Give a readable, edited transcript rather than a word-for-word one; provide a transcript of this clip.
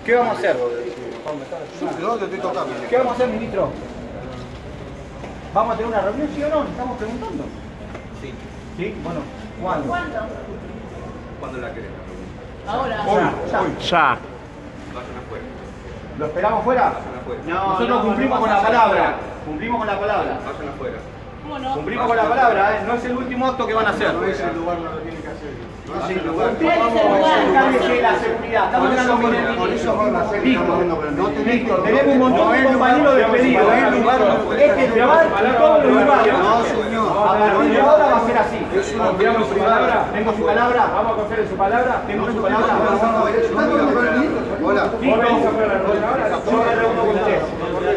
¿Qué vamos a hacer? ¿Qué vamos a hacer, ministro? ¿Vamos a tener una reunión, sí o no? ¿Estamos preguntando? Sí. ¿Sí? Bueno, ¿cuándo? ¿Cuándo la querés? Ahora. Ya. Vayan afuera. ¿Lo esperamos fuera? Vayan afuera. Nosotros cumplimos con la palabra. Cumplimos con la palabra. Vayan afuera. ¿Cómo no? Cumplimos con la palabra, ¿eh? No es el último acto que van a hacer. No es el lugar, no lo tiene que hacer. No es el lugar. ¿Cuál es el lugar? Encárguese de la seguridad. Estamos hablando con el Por eso van a hacer. Listo, tenemos un montón de compañeros despedidos. Este lugar y todos los lugares. No, señor. A partir de ahora va a ser así. ¿Confiamos en su palabra? ¿Tengo su palabra? ¿Vamos a confiar en su palabra? ¿Tengo su palabra? Hola. Listo. Yo me reúno con usted.